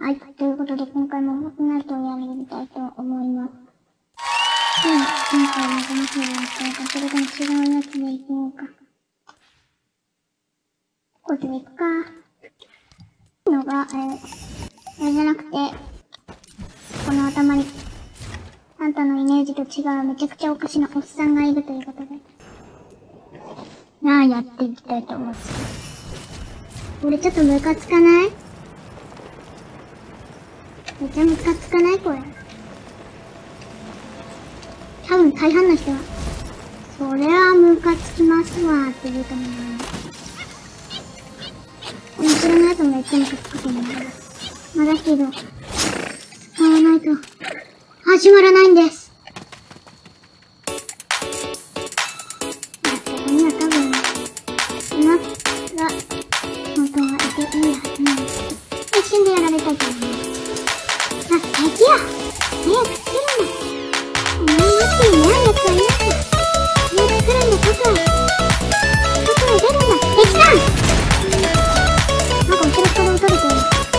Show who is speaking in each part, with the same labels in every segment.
Speaker 1: はい、ということで今回もフォートナイトをやりたいと思います。今回もどの風にやったのか、それとも違うやつでいこうか。これでいくか。のが、あれじゃなくて、この頭に、サンタのイメージと違うめちゃくちゃおかしなおっさんがいるということで、やっていきたいと思います。これちょっとムカつかない？めっちゃムカつかないこれ。多分大半の人は、それはムカつきますわーって言うと思う。後ろのやつもめっちゃムカつくと思う。まだけど、使わないと、始まらないんです。ここには多分、馬が、本当はいていいはずなんです。一瞬でやられたいと思います。敵や！早く来るんだ！お前待っていないやつはいなくて。早く来るんだ、外へ。外へ出るんだ！敵さん！なんか後ろから撃たれてる。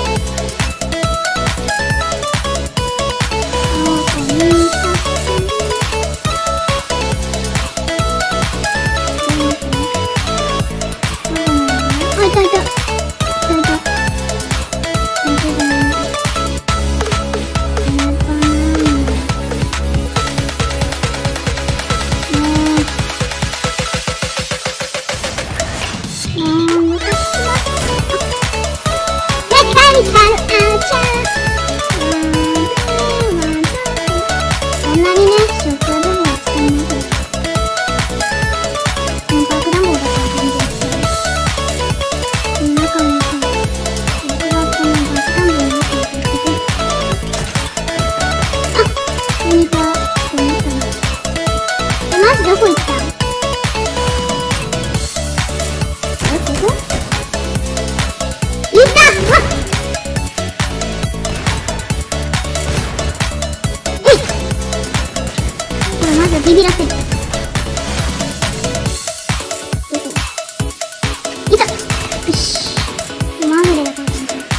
Speaker 1: ビビらせる。いた！よし。まぐれだから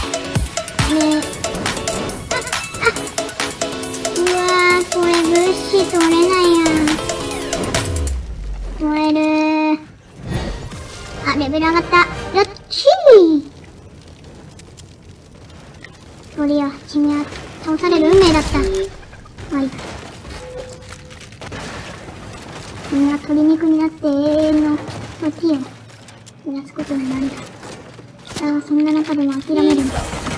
Speaker 1: うわー、これ物資取れないやん。取れるー。レベル上がった。やっちー！鳥よ、君は倒される運命だった。はい。君は鶏肉になって永遠の時を暮らすことになる。だがそんな中でも諦めるんだ。やった！ハンマー！ま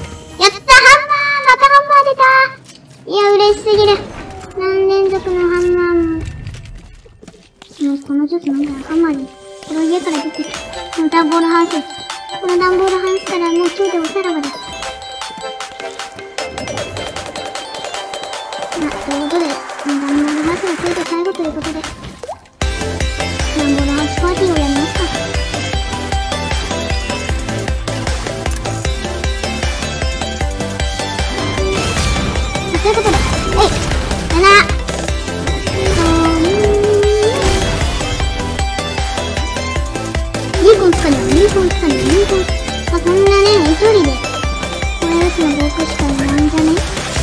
Speaker 1: たハンマー出た！いや、嬉しすぎる。何連続のハンマーも。このジュースなんだよ、ハンマーに。この家から出てきた。この段ボールハウス。この段ボールハウスからもう今日でおさらばだ。ということで、段ボールハウスがついて最後ということで。ダンボールハウスパーティーをやりますか。ということで、リーコンつかねえ。そんなね、一人で、これ打つの僕しかいないんじゃね？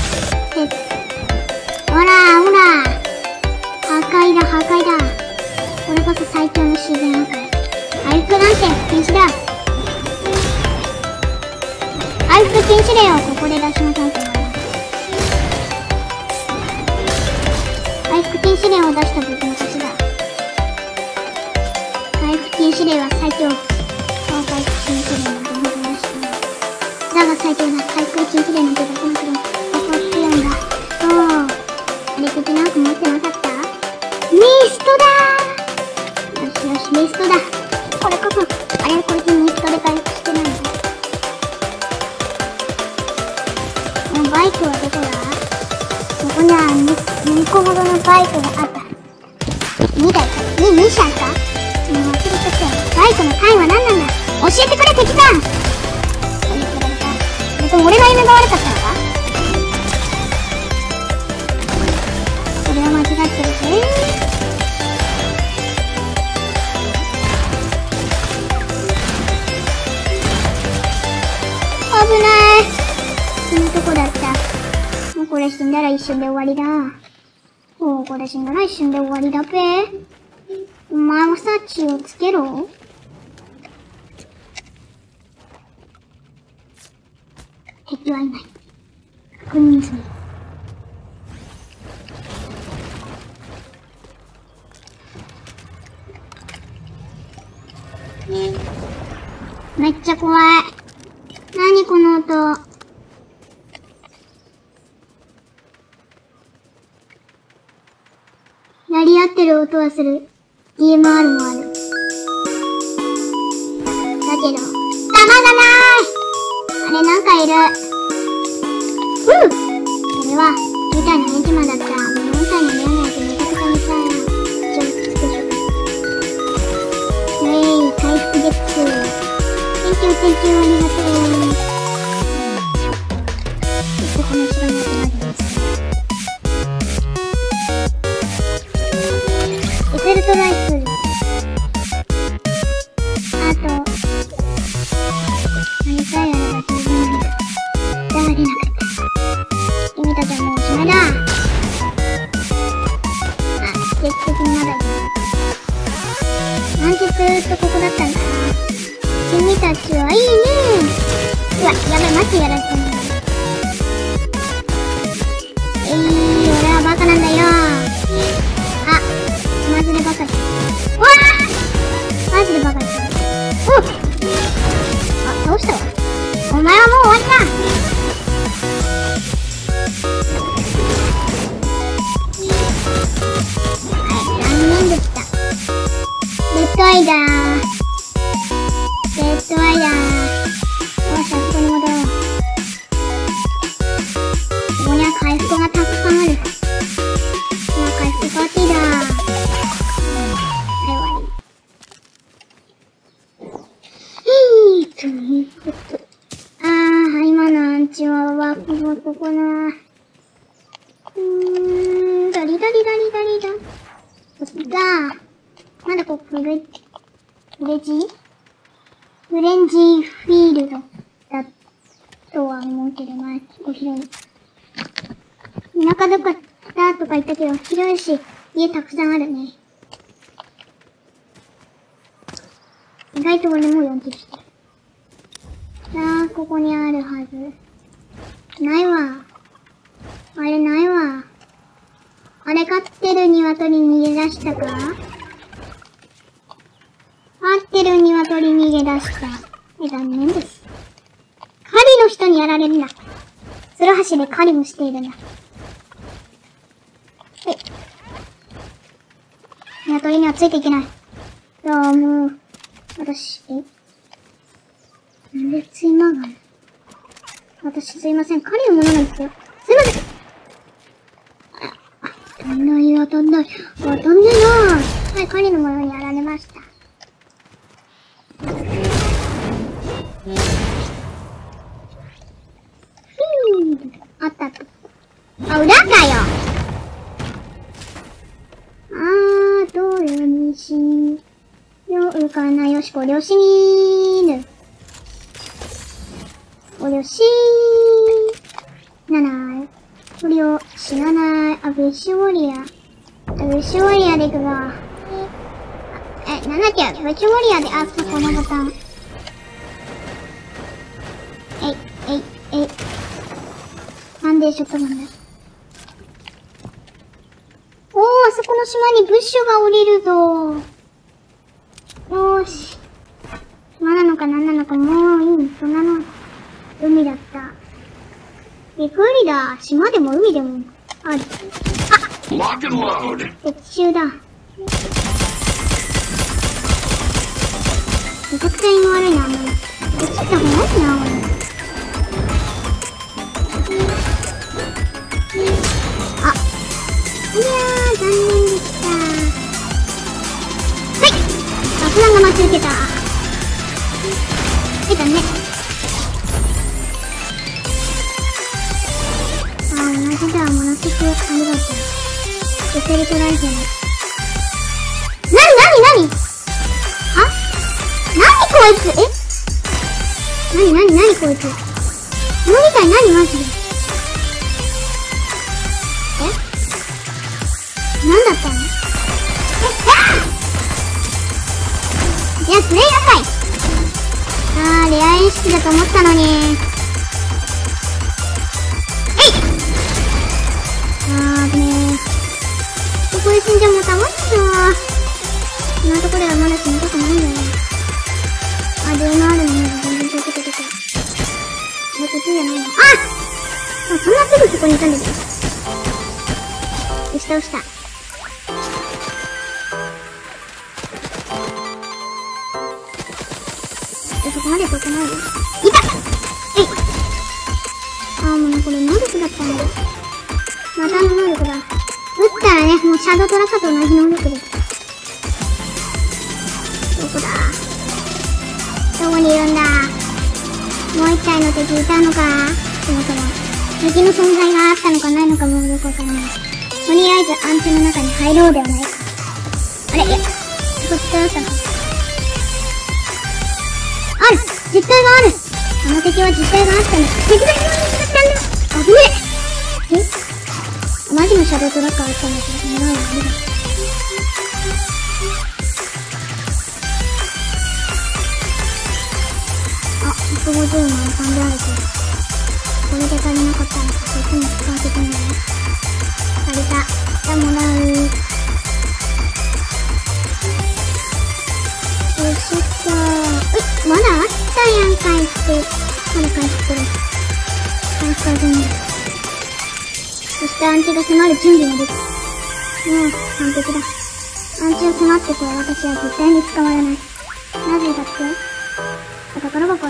Speaker 1: ほら破壊だ。これこそ最強の自然破壊。回復なんて禁止だ。回復禁止令をここで出しなさいと思います。回復禁止令を出した僕の勝ちだ。回復禁止令は最強。回復禁止令なんてほどらしくない。だが最強だ。回復禁止令なんて出せなくても、ここ強いんだ。あれ的なんか持ってなかった？ミストだー！よし、ミストだ。これこそ、こいつミストで回復してないんだ。バイクはどこだ？ここには2個ほどのバイクがあった。2台か 2車か忘れちゃったよ。バイクの単位は何なんだ？教えてくれ、敵さん！これ俺の犬が悪かったのか？これは間違ってるぜ。危ない。このとこだら一瞬で終わりだ。ここで死んだら一瞬で終わりだべ。お前はさ、血をつけろ。敵はいない。確認済み。めっちゃ怖い。何この音。やり合ってる音はする。DMR もある。だけど、弾がない。あれなんかいる。それは、みたいなヘンチマンだった。もう4歳に見えないとめちゃくちゃにしたいな。ちょっとつくしょ。回復です。Thank you ありがとう。ちょっとこの城に集まります。エフェルトライフル。あと、何かやれば十分だ。だが出なかった。君たちはもうおしまいだ。結局まだいる。なんでずーっとここだったんだな。君たちはいいね。うわ、やべ、マジやられてんだ。俺はバカなんだよ。あ、マジでバカだ。うわーマジでバカだ。おっあ、倒したわ。お前はもう終わりだ。はい、残念でした。レッドアイだー。レッドアイだー。よし、あそこに戻ろう。ここには回復がたくさんある。回復パーティーだー。はい、終わり。今のアンチはここな。ダリダリダリダリだ。が、まだここフレンジフィールドだとは思うけどな、結構広い。田舎どこだとか言ったけど、広いし、家たくさんあるね。意外と俺も4敵してる。さあ、ここにあるはず。ないわ。あれないわ。あれ飼ってる鶏逃げ出したか？飼ってる鶏逃げ出した。残念です。狩りの人にやられるんだ。ツルハシで狩りもしているんだ。鶏にはついていけない。どうも。私、なんでついまがる？私すいません。狩りのものなんですよ。すいません。当たんないよ、当たんない。当たんねえな。はい、狩りのものにやられました。あったと。あ、裏かよ。どれにしようかな。よし、ご両親にる。ご両親なない。これを死なない。ベッシュウォリア。ベッシュウォリアでいくわ。なんだっけ、ベッシュウォリアで、そう、このボタン。なんでショットガンだ。あそこの島にブッシュが降りるぞ。よーし。島なのか何なのかもういい。そんなの、海だった。陸売りだ。島でも海でもある。鉄柱だ。めちゃくちゃ今悪いな、もう。鉄ってほんまにな、俺。いやー、残念でした。はい、爆弾が待ち受けた。出たね。同じだ、ものすごくありがとう。エフェルトライフル。なにこいつなにこいつ。このみたい何マジで。 何だったの？いや、プレイヤーかい。レア演出だと思ったのに。危ねえ。ここで死んじゃもうたまんないよ。こんなところではまだ死ぬことないんだよ。電話あるのに全然遠くて出てくる。こっちじゃないの。そんなすぐそこにいたんですよ。押した押した。そこまで遠くないよ。いた！もうこれ能力だったんだ。またの能力だ。撃ったらね、もうシャドウトラッカーと同じ能力です。どこだ？どこにいるんだ？もう一体の敵いたのか？そもそも。敵の存在があったのかないのかもよくわからない。とりあえずアンテナの中に入ろうではないか。あれ？いや、こっちだったのか。ある！実体がある！あの敵は実体があったの。敵がいるのに来たんだ！危ねえ！マジのシャドウトラッカーあったんだけど、狙うの無理だ。150の3であるけど、これで足りなかったのか、そっちに使わせてない。足りた。じゃあもらう。よいしょっと。まだあったやん、回復。まだ回復する。回復は全部。そしてアンチが迫る準備ができた。もう、完璧だ。アンチが迫ってこれ私は絶対に捕まらない。なぜだって宝箱あった。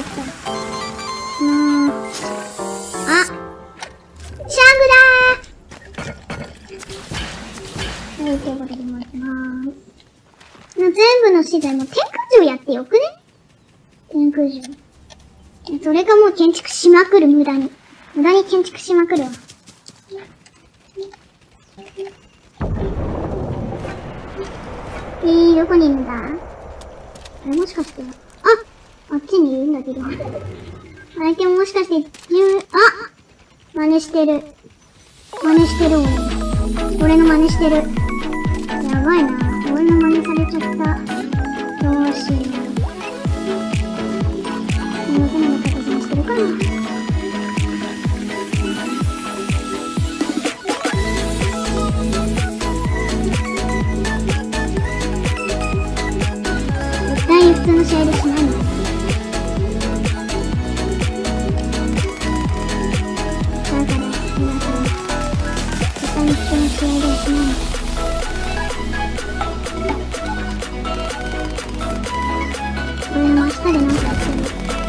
Speaker 1: シャングだー！はい、ということで回しまーす。全部の資材も天空城やってよくね？天空城。それがもう建築しまくる、無駄に。無駄に建築しまくるわ。どこにいるんだ？あれもしかして。あっちにいるんだけど。あれけももしかして、真似してる。真似してる俺の真似してる。やばいな。俺の真似されちゃった。どうしよう。こんな風な形にしてるかな。絶対に普通の試合でしないの。普通の試合ではしないの。俺の真下でなんかやってる。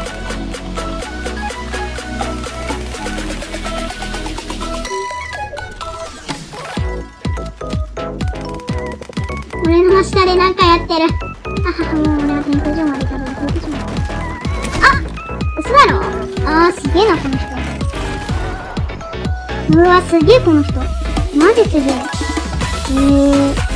Speaker 1: 俺の真下でなんかやってる。もう俺は天空城まで多分超えてしまった。嘘だろ？すげえな、この人。うわ、すげえ、この人。マジすげえ。